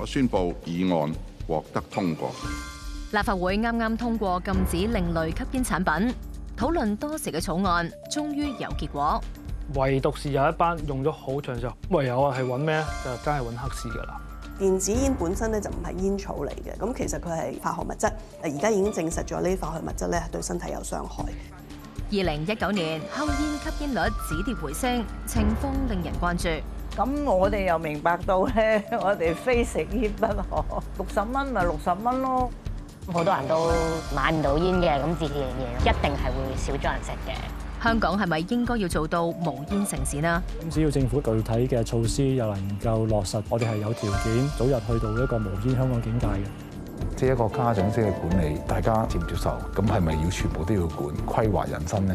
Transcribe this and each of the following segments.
宣布議案獲得通過。 立法會啱啱通過禁止另類吸煙產品，討論多時嘅草案終於有結果。 唯獨是有一班用咗好長時間，唯有係揾咩咧？就真係揾黑市㗎啦。 電子煙本身咧就唔係煙草嚟嘅，咁其實佢係化學物質。而家已經證實咗呢啲化學物質咧對身體有傷害。 2019年香煙吸煙率止跌回升，情況令人關注。 咁我哋又明白到咧，我哋非食煙不可。60蚊咪60蚊咯。 好多人都買唔到煙嘅，咁自然一定係會少咗人食嘅。 香港係咪應該要做到無煙城市呢？ 咁只要政府具體嘅措施又能夠落實，我哋係有條件早日去到一個無煙香港境界嘅。 即係一個家長式嘅管理，大家接唔接受？咁係咪要全部都要管？規劃人生呢？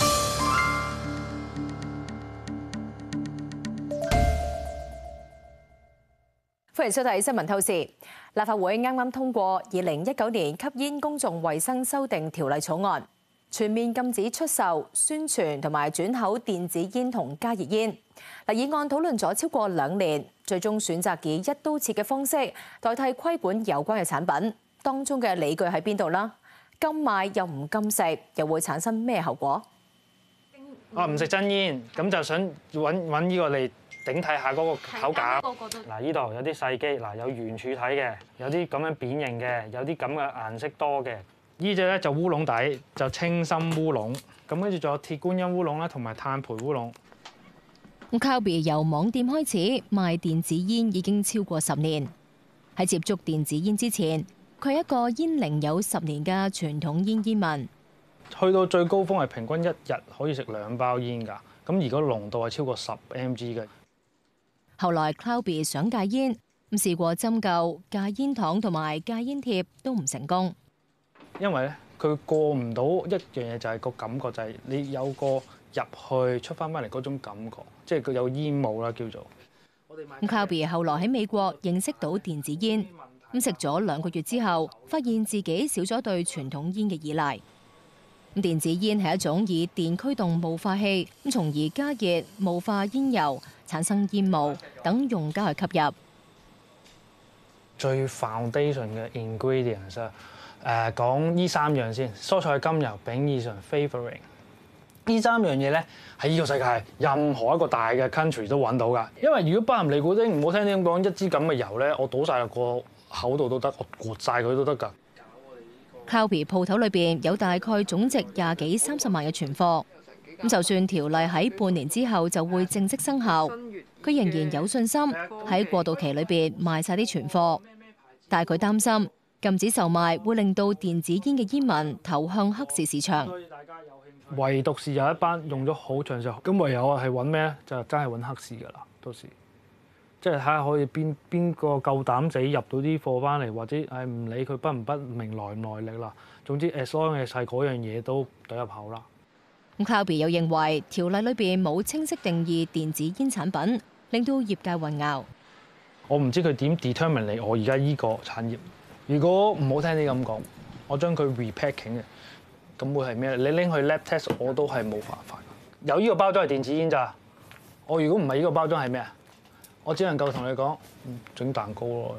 歡迎收睇新聞透視。立法會啱啱通過2019年吸煙公眾衛生修訂條例草案，全面禁止出售、宣傳同埋轉口電子煙同加熱煙。議案討論咗超過2年，最終選擇以一刀切嘅方式代替規管有關嘅產品。當中嘅理據喺邊度啦？禁賣又唔禁食，又會產生咩後果？ 我唔食真煙，咁就想揾呢個嚟頂替下嗰個口感。嗱，呢度有啲細機，嗱有圓柱體嘅，有啲咁樣扁形嘅，有啲咁嘅顏色多嘅。呢隻咧就烏龍底，就清心烏龍。咁跟住仲有鐵觀音烏龍啦，同埋炭焙烏龍。 Calbee 由網店開始賣電子煙已經超過10年。喺接觸電子煙之前，佢係一個煙齡有10年嘅傳統煙煙民。 去到最高峰係平均1日可以食2包煙㗎。咁如果濃度係超過10 mg 嘅。 後來 Calbee 想戒煙，試過針灸、戒煙糖同埋戒煙貼都唔成功。 因為咧，佢過唔到一樣嘢，就係個感覺，就係你有個入去出翻嚟嗰種感覺，即係佢有煙霧啦，叫做。 Calbee 後來喺美國認識到電子煙，食咗2個月之後，發現自己少咗對傳統煙嘅依賴。電子煙係一種以電驅動霧化器，從而加熱、霧化煙油，產生煙霧等用家去吸入。 最 foundation 嘅 ingredients 講呢3樣先，蔬菜、甘油、丙二醇、flavoring。呢3樣嘢咧，喺呢個世界任何一個大嘅 country 都揾到㗎。因為如果巴林尼古丁唔好聽啲咁講，一支咁嘅油咧，我倒晒落個口度都得，我刮晒佢都得㗎。 Calbee 鋪頭裏邊有大概總值20幾30萬嘅存貨。咁就算條例喺半年之後就會正式生效，佢仍然有信心喺過渡期裏邊賣晒啲存貨。但係佢擔心禁止售賣會令到電子煙嘅煙民投向黑市市場。 唯獨是有一班用咗好長時間，咁唯有係揾咩咧？就真係揾黑市㗎啦。到時即係睇下可以邊個夠膽仔入到啲貨翻嚟，或者係唔理佢不明來唔來歷啦。總之 as long as 係嗰樣嘢都懟入口啦。 Calbee 又認為條例裏邊冇清晰定義電子煙產品，令到業界混淆。 我唔知佢點 determine 你我而家依個產業。如果唔好聽啲咁講，我將佢 repacking 嘅，咁會係咩？你拎去 lab test 我都係冇辦法。有呢個包裝係電子煙咋？我如果唔係呢個包裝係咩啊？我只能夠同你講，整蛋糕咯。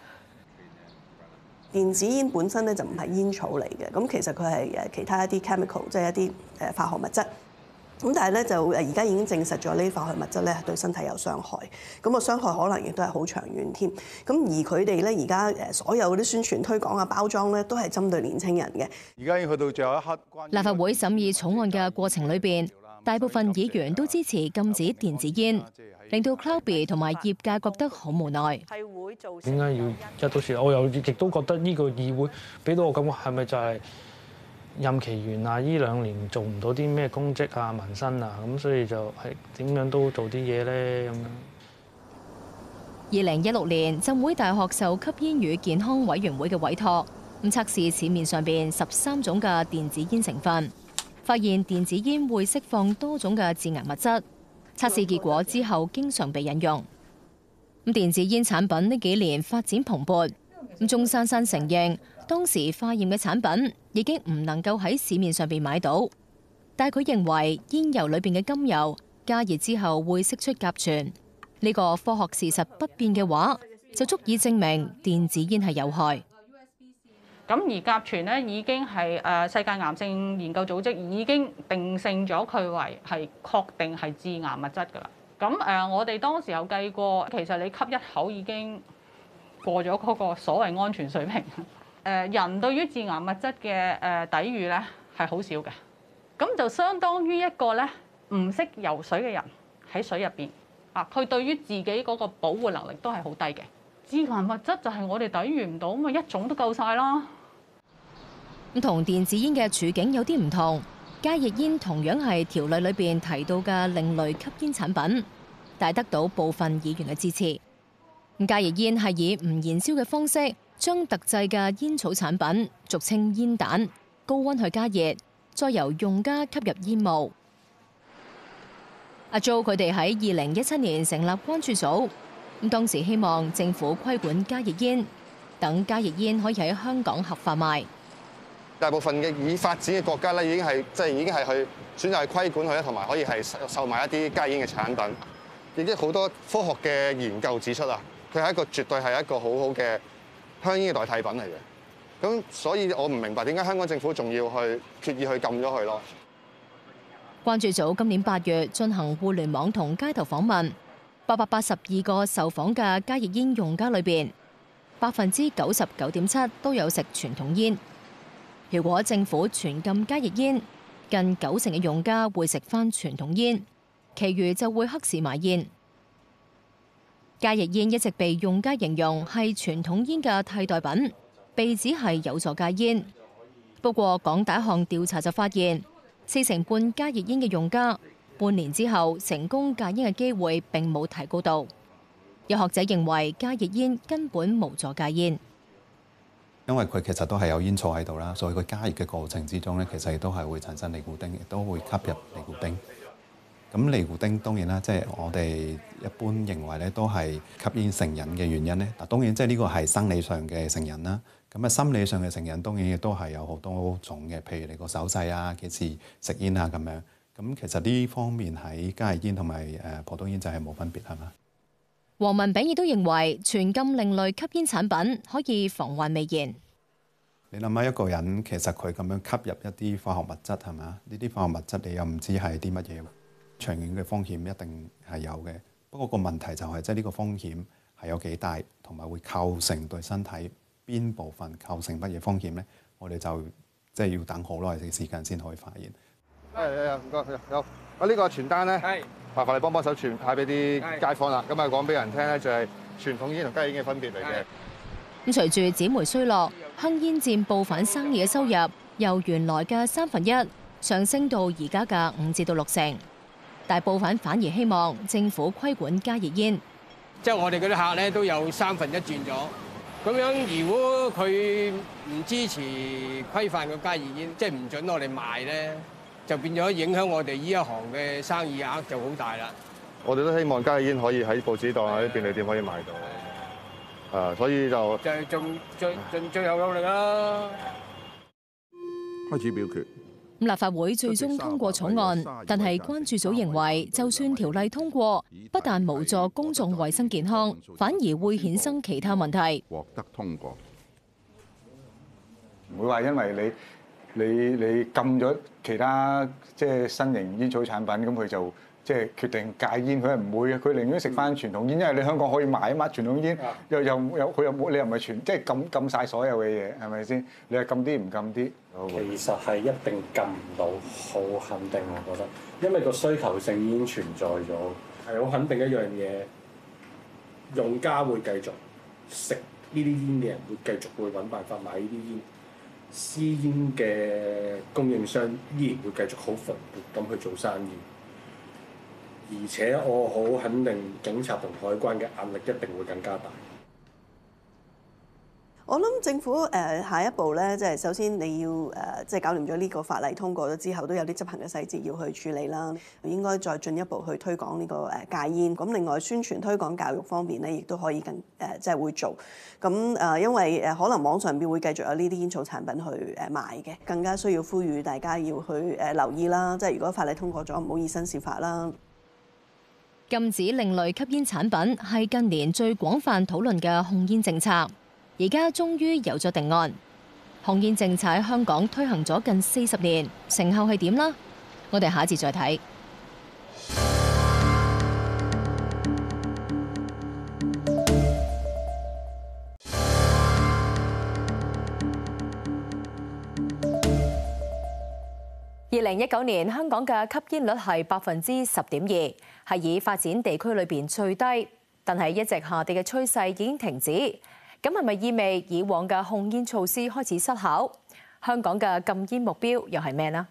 電子煙本身咧就唔係煙草嚟嘅，咁其實佢係其他一啲 chemical，即係一啲化學物質。咁但係咧就而家已經證實咗呢啲化學物質咧對身體有傷害，咁個傷害可能亦都係好長遠添。咁而佢哋咧而家所有啲宣傳推廣啊包裝咧都係針對年輕人嘅。 而家已經去到最後一刻。 立法會審議草案嘅過程裏邊，大部分議員都支持禁止電子煙，令到 Calbee 同埋業界覺得好無奈。 點解要一刀切？我又亦都覺得呢個議會俾到我感覺係咪就係任期完啊？呢2年做唔到啲咩公職啊、民生啊，咁所以就係點樣都做啲嘢咧咁樣。 2016年，浸會大學受吸煙與健康委員會嘅委託，測試市面上邊13種嘅電子煙成分，發現電子煙會釋放多種嘅致癌物質。測試結果之後，經常被引用。電子煙產品呢幾年發展蓬勃。鍾珊珊承認，當時化驗嘅產品已經唔能夠喺市面上邊買到，但係佢認為煙油裏邊嘅甘油加熱之後會釋出甲醛。呢個科學事實不變嘅話， 就足以證明電子煙係有害。 咁而甲醛咧已經係世界癌症研究組織已經定性咗佢為係確定係致癌物質㗎啦。咁我哋當時有計過，其實你吸一口已經過咗嗰個所謂安全水平。人對於致癌物質嘅抵禦咧係好少嘅，咁就相當於一個咧唔識游水嘅人喺水入邊啊，佢對於自己嗰個保護能力都係好低嘅。致癌物質就係我哋抵禦唔到，咁咪一種都夠晒啦。 咁同電子煙嘅處境有啲唔同，加熱煙同樣係條例裏邊提到嘅另類吸煙產品，但係得到部分議員嘅支持。加熱煙係以唔燃燒嘅方式將特製嘅煙草產品，俗稱煙彈，高溫去加熱，再由用家吸入煙霧。阿 Jo 佢哋喺2017年成立關注組，咁當時希望政府規管加熱煙，等加熱煙可以喺香港合法賣。 大部分嘅已發展嘅國家咧，已經係去選擇去規管佢咧，同埋可以係售賣一啲加熱煙嘅產品。亦都好多科學嘅研究指出啊，佢係絕對係一個好好嘅香煙嘅代替品嚟嘅。咁所以我唔明白點解香港政府仲要去決意去禁咗佢咯。 關注組今年8月進行互聯網同街頭訪問，882個受訪嘅加熱煙用家裏邊，99.7%都有食傳統煙。如果政府全禁加熱煙，近90%嘅用家會食返傳統煙，其餘就會黑市買煙。加熱煙一直被用家形容係傳統煙嘅替代品，被指係有助戒煙。不過港大一項調查就發現，40%加熱煙嘅用家半年之後成功戒煙嘅機會並冇提高到。有學者認為加熱煙根本無助戒煙。 因為佢其實都係有煙草喺度啦，所以佢加熱嘅過程之中咧，其實亦都係會產生尼古丁，亦都會吸入尼古丁。咁尼古丁當然啦，即係我哋一般認為咧，都係吸煙成癮嘅原因咧。嗱，當然即係呢個係生理上嘅成癮啦。咁啊，心理上嘅成癮當然亦都係有好多種嘅，譬如你個手勢啊、幾時食煙啊咁樣。咁其實呢方面喺加熱煙同埋普通煙就係冇分別，係嘛？ 黃文炳亦都認為全禁另類吸煙產品可以防患未然。 你諗下一個人其實佢咁樣吸入一啲化學物質係嘛？呢啲化學物質你又唔知係啲乜嘢，長遠嘅風險一定係有嘅。不過個問題就係即係呢個風險係有幾大，同埋會構成對身體邊部分構成乜嘢風險咧？我哋就即係要等好耐嘅時間先可以發現。 唔該，有我呢個傳單咧，麻煩你幫手傳派俾啲街坊啦。咁啊講俾人聽咧，就係傳統煙同加熱煙嘅分別嚟嘅。 咁隨住紙媒衰落，香煙佔報販生意嘅收入由原來嘅1/3上升到而家嘅5至6成。但報販反而希望政府規管加熱煙。 即係我哋嗰啲客咧都有1/3轉咗。咁樣如果佢唔支持規範個加熱煙，即係唔準我哋賣咧，就變咗影響我哋呢一行嘅生意額就好大啦。 我哋都希望加熱煙可以喺報紙檔、喺便利店可以買到。所以就盡最後努力啦。 開始表決。 立法會最終通過草案，但係關注組認為，就算條例通過，不但無助公眾衛生健康，反而會衍生其他問題。 獲得通過， 唔會話因為你禁咗其他即係新型煙草產品，咁佢就即係決定戒煙，佢係唔會嘅，佢寧願食翻傳統煙，因為你香港可以買啊嘛，傳統煙又佢又冇，你又唔係即係禁晒所有嘅嘢，係咪先？你係禁啲唔禁啲？ 其實係一定禁唔到，好肯定我覺得，因為個需求性已經存在咗，係好肯定一樣嘢，用家會繼續食呢啲煙嘅人會繼續會揾辦法買呢啲煙，私煙嘅供應商依然會繼續好蓬勃咁去做生意。而且我好肯定，警察同海關嘅壓力一定會更加大。 我諗政府下一步咧，即係首先你要即係搞掂咗呢個法例通過咗之後，都有啲執行嘅細節要去處理啦。應該再進一步去推廣呢個戒煙。咁另外宣傳推廣教育方面咧，亦都可以即係會做。咁因為可能網上邊會繼續有呢啲煙草產品去賣嘅，更加需要呼籲大家要去留意啦。即係如果法例通過咗，唔好以身試法啦。 禁止另類吸煙產品係近年最廣泛討論嘅控煙政策，而家終於有咗定案。控煙政策喺香港推行咗近40年，成效係點啦？我哋下一節再睇。2019年香港嘅吸煙率係10.2%，係以發展地區裏邊最低，但係一直下跌嘅趨勢已經停止。咁係咪意味以往嘅控煙措施開始失效？香港嘅禁煙目標又係咩呢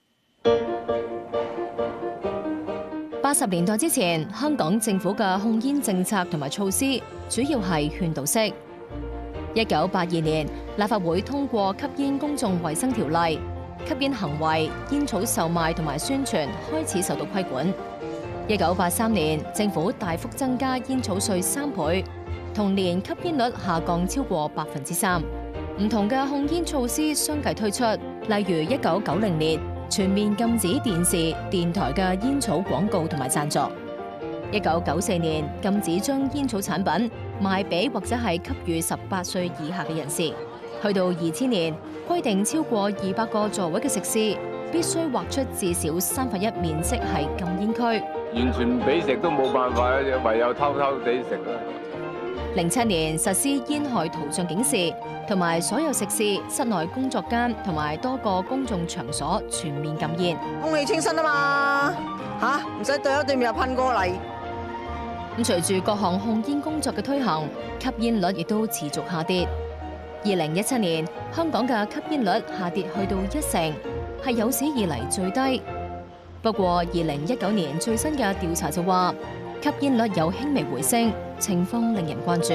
？80年代之前，香港政府嘅控煙政策同埋措施主要係勸導式。1982年，立法會通過《吸煙公眾衛生條例》。吸煙行為、煙草售賣同埋宣傳開始受到規管。1983年，政府大幅增加煙草稅3倍，同年吸煙率下降超過3%。唔同嘅控煙措施相繼推出，例如1990年全面禁止電視、電台嘅煙草廣告同埋贊助；1994年禁止將煙草產品賣俾或者係給予18歲以下嘅人士。去到2000年，規定超過200個座位嘅食肆必須劃出至少1/3面積係禁煙區。 完全唔俾食都冇辦法，唯有偷偷地食啦。 07年實施煙害圖像警示，同埋所有食肆、室內工作間同埋多個公眾場所全面禁煙。 空氣清新啊嘛，唔使對一對面又噴過嚟。 咁隨住各項控煙工作嘅推行，吸煙率亦都持續下跌。2017年，香港嘅吸煙率下跌去到1%，係有史以嚟最低。不過，2019年最新嘅調查就話，吸煙率有輕微回升，情況令人關注。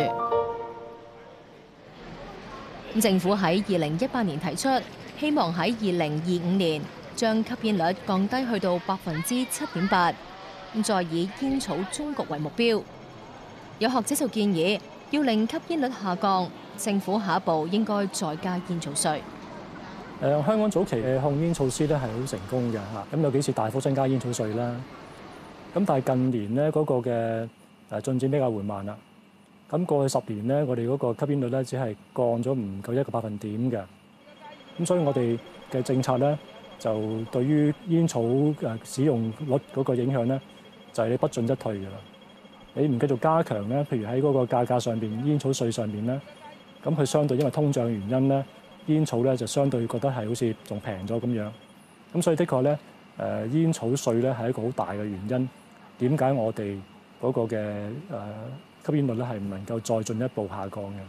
政府喺2018年提出，希望喺2025年將吸煙率降低去到7.8%，再以煙草終局為目標。有學者就建議，要令吸煙率下降，政府下一步應該再加煙草稅。 香港早期嘅控煙措施咧係好成功嘅嚇，咁有幾次大幅增加煙草稅啦。咁但係近年咧嗰個嘅進展比較緩慢啦。咁過去10年咧，我哋嗰個吸煙率咧只係降咗唔夠1個百分點嘅。咁所以我哋嘅政策咧就對於煙草使用率嗰個影響咧就係你不進則退㗎啦。你唔繼續加強咧，譬如喺嗰個價格上邊、煙草稅上邊咧，咁佢相對因為通脹原因咧，煙草咧就相對覺得係好似仲平咗咁樣。咁所以的確咧，煙草稅咧係一個好大嘅原因。點解我哋嗰個嘅吸煙率咧係唔能夠再進一步下降嘅？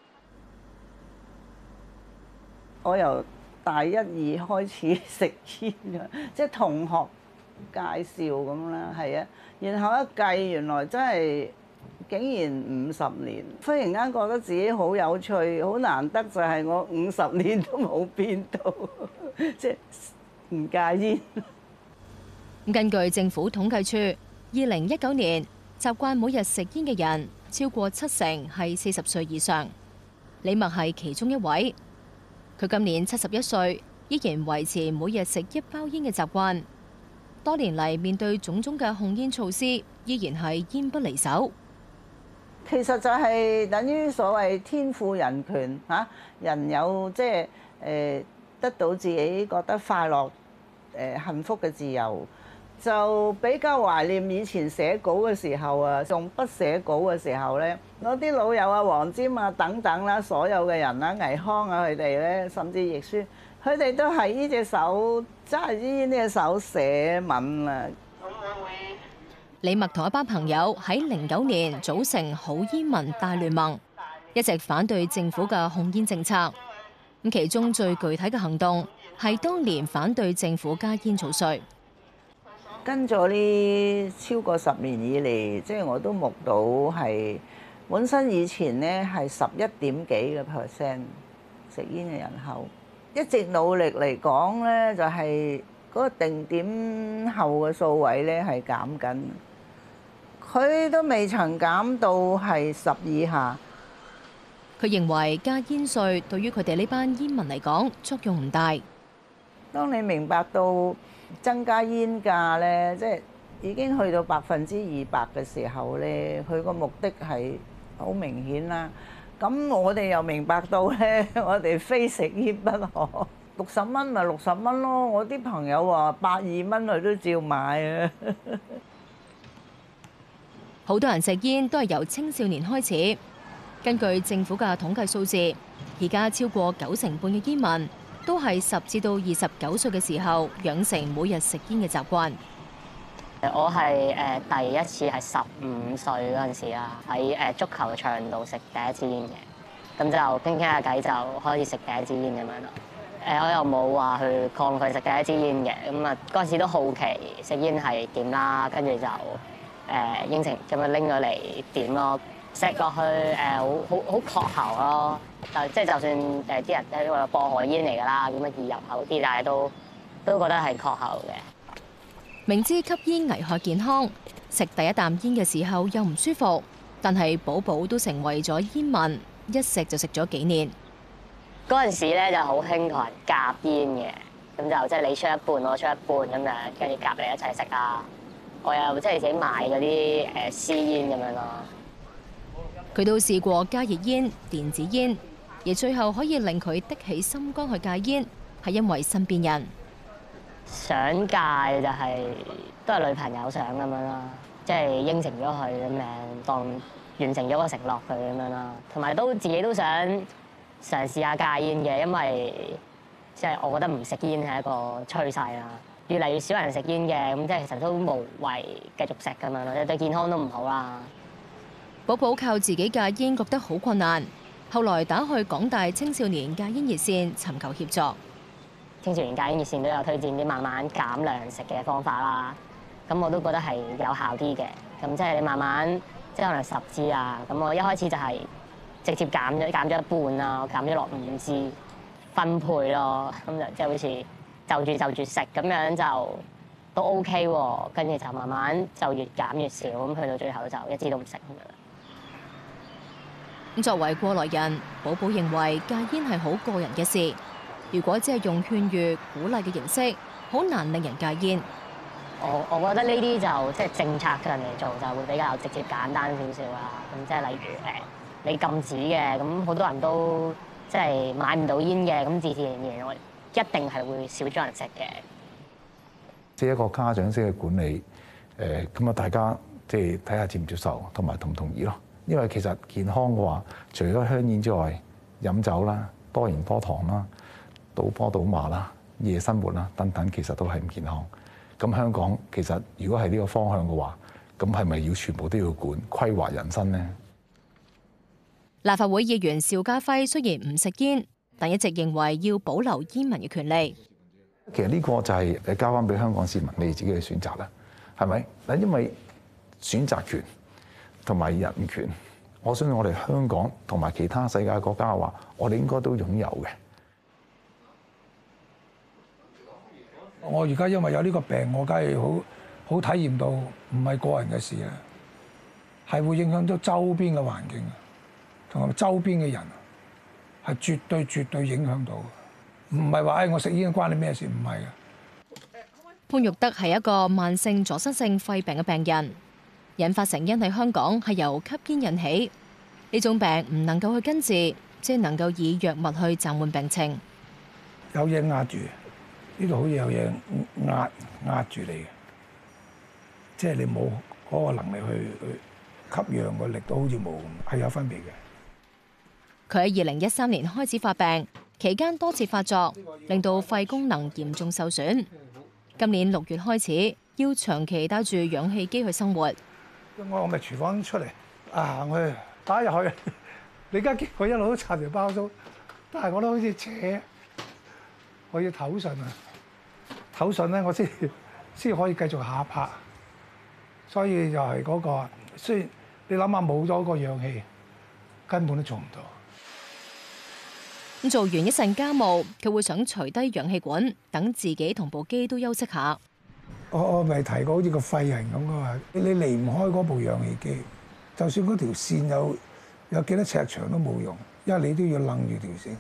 我由大1、2開始食煙嘅，即係同學介紹咁啦，係啊。然後一計，原來真係竟然50年，忽然間覺得自己好有趣，好難得就係我50年都冇變到，即係唔戒煙。 根據政府統計處，2019年習慣每日食煙嘅人超過70%係40歲以上，李默係其中一位。佢今年71歲，依然維持每日食1包煙嘅習慣。多年嚟面對種種嘅控煙措施，依然係煙不離手。 其實就係等於所謂天賦人權嚇，人有即係得到自己覺得快樂幸福嘅自由，就比較懷念以前寫稿嘅時候啊，仲不寫稿嘅時候咧，我啲老友啊、黃霑啊等等啦，所有嘅人啦、倪匡啊佢哋咧，甚至亦舒，佢哋都係呢隻手揸住呢隻手寫文啊。 李默同一班朋友喺09年組成好煙民大聯盟，一直反對政府嘅控煙政策。咁其中最具體嘅行動係當年反對政府加煙草稅。 跟咗呢超過10年以嚟，即係我都目睹係本身以前呢係11點幾個%食煙嘅人口，一直努力嚟講呢，就係嗰個定點後嘅數位呢係減緊。佢都未曾減到係10以下。 佢認為加煙稅對於佢哋呢班煙民嚟講作用唔大。 當你明白到增加煙價咧，即係已經去到200%嘅時候咧，佢個目的係好明顯啦。咁我哋又明白到咧，我哋非食煙不可。60蚊咪60蚊咯，我啲朋友話120蚊佢都照買啊。 好多人食煙都係由青少年開始。根據政府嘅統計數字，而家超過90%嘅煙民都係10至到29歲嘅時候養成每日食煙嘅習慣。 我係第一次係15歲嗰陣時啊，喺足球場度食第一支煙嘅，咁就傾傾下偈就開始食第一支煙咁樣咯。我又冇話去抗拒食第一支煙嘅，咁啊嗰陣時都好奇食煙係點啦，跟住就應承咁樣拎咗嚟點咯，食落去好確喉咯，就算啲人喺話薄荷煙嚟㗎啦，咁啊易入口啲，但係都覺得係確喉嘅。 明知吸煙危害健康，食第一啖煙嘅時候又唔舒服，但係寶寶都成為咗煙民，一食就食咗幾年。 嗰陣時咧就好興同人夾煙嘅，咁就即係你出一半，我出一半咁樣，跟住夾嚟一齊食啊！我又即係自己買嗰啲私煙咁樣咯。 佢都試過加熱煙、電子煙，而最後可以令佢的起心肝去戒煙，係因為身邊人。 想戒就都係女朋友想咁樣啦，即係應承咗佢咁樣，當完成咗個承諾佢咁樣啦。同埋自己都想嘗試下戒煙嘅，因為即係我覺得唔食煙係一個趨勢啦。越嚟越少人食煙嘅，咁即係其實都無謂繼續食咁樣咯，對健康都唔好啦。 寶寶靠自己戒煙覺得好困難，後來打去港大青少年戒煙熱線尋求協助。 青少年戒煙熱線都有推薦啲慢慢減量食嘅方法啦，咁我都覺得係有效啲嘅。咁即係你慢慢即係可能10支啊，咁我一開始就係直接減咗一半啦，我減咗落5支分配咯，咁就即係好似就住食咁樣就都 OK 喎，跟住就慢慢就越減越少，咁去到最後就1支都唔食咁樣。 作為過來人，寶寶認為戒煙係好個人嘅事。如果只係用勸喻、鼓勵嘅形式，好難令人戒煙。 我覺得呢啲就即係政策嘅人嚟做就會比較直接簡單少少啦。咁即係例如你禁止嘅，咁好多人都即係買唔到煙嘅，咁自然我一定係會少咗人食嘅。 即係一個家長式嘅管理，咁啊大家即係睇下接唔接受，同埋同唔同意咯。因為其實健康嘅話，除咗香煙之外，飲酒啦、多鹽多糖啦、賭波賭馬啦、夜生活啦等等，其實都係唔健康。咁香港其實如果係呢個方向嘅話，咁係咪要全部都要管規劃人生呢？ 立法會議員邵家輝雖然唔食煙，但一直認為要保留煙民嘅權利。 其實呢個就係交翻俾香港市民你自己嘅選擇啦，係咪？嗱，因為選擇權同埋人權，我相信我哋香港同埋其他世界國家嘅話，我哋應該都擁有嘅。 我而家因為有呢個病，我梗係好體驗到唔係個人嘅事啊，係會影響到周邊嘅環境，同埋周邊嘅人，係絕對影響到。唔係話我食煙關你咩事，唔係嘅。 潘玉德係一個慢性阻塞性肺病嘅病人，引發成因喺香港係由吸煙引起。呢種病唔能夠去根治，即係能夠以藥物去暫緩病情。 有嘢壓住。呢度好似有嘢壓住你嘅，即係你冇嗰個能力去吸氧個力都好似冇，係有分別嘅。 佢喺2013年開始發病，期間多次發作，令到肺功能嚴重受損。今年6月開始，要長期帶住氧氣機去生活。 我咪廚房出嚟行去打入去，你而家見我一路都插條包租，但係我都好似扯，我要唞順啊！唞順咧，我先可以繼續下一拍。所以就係嗰個，雖然你諗下冇咗個氧氣，根本都做唔到。 咁做完一陣家務，佢會想除低氧氣管，等自己同部機都休息下。 我咪提過好似個廢人咁嘅嘛，你離唔開嗰部氧氣機，就算嗰條線有幾多尺長都冇用，因為你都要楞住條線。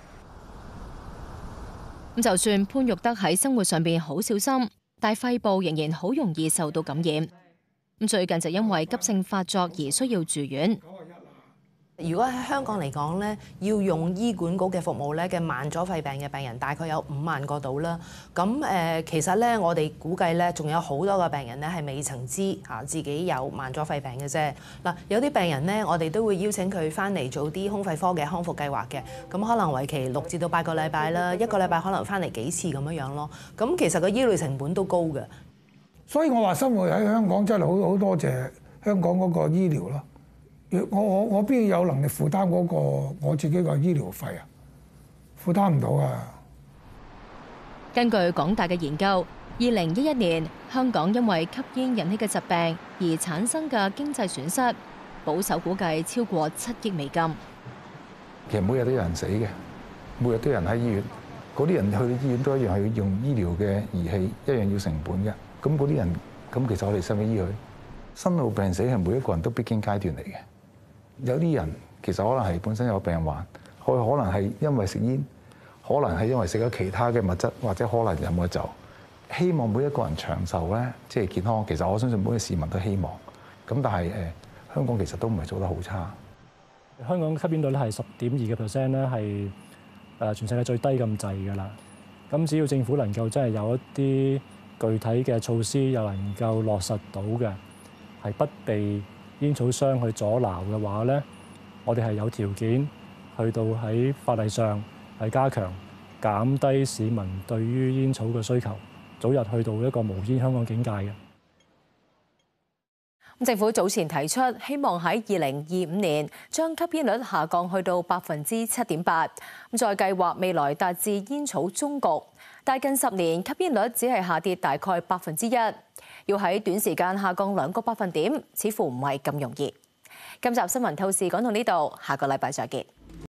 咁就算潘玉德喺生活上邊好小心，但肺部仍然好容易受到感染。 咁最近就因為急性發作而需要住院。 如果喺香港嚟講咧，要用醫管局嘅服務咧嘅慢阻肺病嘅病人大概有5萬個到啦。咁其實咧，我哋估計咧，仲有好多個病人咧係未曾知自己有慢阻肺病嘅啫。嗱，有啲病人咧，我哋都會邀請佢翻嚟做啲胸肺科嘅康復計劃嘅。咁可能為期6至到8個禮拜啦，一個禮拜可能翻嚟幾次咁樣咯。咁其實個醫療成本都高嘅。 所以我話生活喺香港真係好多謝香港嗰個醫療咯。我邊有能力負擔嗰個我自己個醫療費啊？負擔唔到啊！ 根據港大嘅研究，2011年香港因為吸煙引起嘅疾病而產生嘅經濟損失，保守估計超過7億美金。 其實每日都有人死嘅，每日都有人喺醫院，嗰啲人去到醫院都一樣係要用醫療嘅儀器，一樣要成本嘅。咁嗰啲人，咁其實我哋使唔使醫佢？生老病死係每一個人都必經階段嚟嘅。有啲人其實可能係本身有病患，可能係因為食煙，可能係因為食咗其他嘅物質，或者可能飲咗酒。希望每一個人長壽咧，即係健康。其實我相信每個市民都希望。咁但係香港其實都唔係做得好差。 香港吸煙率咧係10.2%咧，係全世界最低咁滯㗎啦。咁只要政府能夠真係有一啲具體嘅措施，又能夠落實到嘅，係不被煙草商去阻撓嘅話咧，我哋係有條件去到喺法例上係加強減低市民對於煙草嘅需求，早日去到一個無煙香港境界嘅。 政府早前提出希望喺2025年將吸煙率下降去到7.8%，再計劃未來達至煙草終局。但近10年吸煙率只係下跌大概1%，要喺短時間下降2個百分點，似乎唔係咁容易。今集新聞透視講到呢度，下個禮拜再見。